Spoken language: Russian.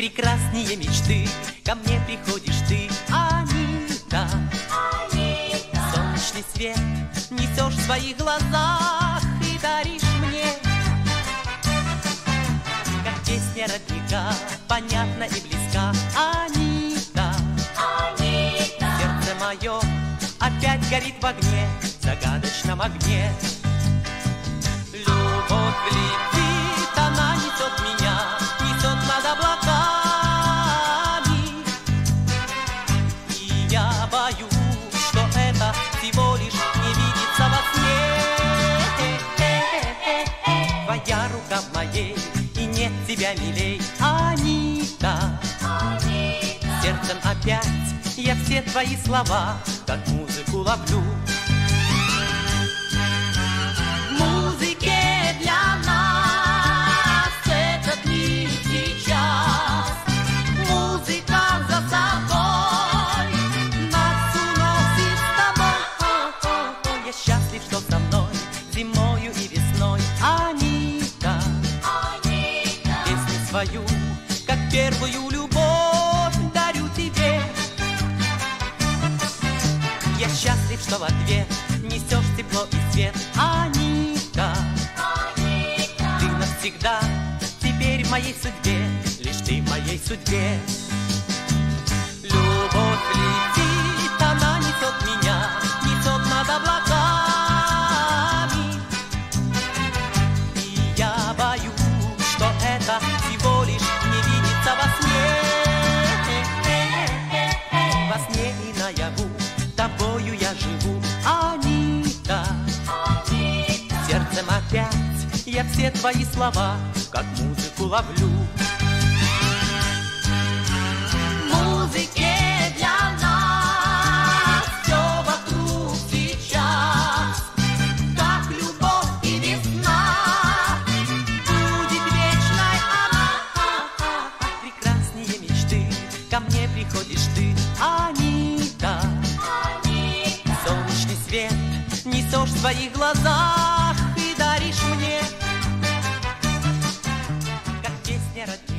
прекраснее мечты. Ко мне приходишь ты, Анита. Солнечный свет несешь в своих глазах и даришь мне, как песня родника, понятна и близка. Анита, сердце мое опять горит в огне, в загадочном огне. Любовь летит, она несет меня, несет над облаками. И я боюсь, что это всего лишь не видится во сне. Твоя рука в моей, и нет тебя милей, Анита. Сердцем опять я все твои слова, как музыку ловлю. Музыке для нас этот мир сейчас. Музыка за собой нас уносит с тобой. Я счастлив, что со мной зимою и весной, Анита. Песню свою, как первую любовь, дарю тебе. Я счастлив, что в ответ несешь тепло и свет, Анита. Ты навсегда теперь в моей судьбе, лишь ты в моей судьбе. Любовь летит, она несет меня, несет над облаками. И я боюсь, что это всего лишь не видится во сне. Во сне и наяву тобою я живу, Анита. Сердцем опять я все твои слова, как музыку ловлю. Музыке для нас все вокруг сейчас, как любовь и весна, будет вечной она. Прекраснее мечты, ко мне приходишь ты, Анита. Солнечный свет несешь в своих глазах и даришь мне, как песня родная.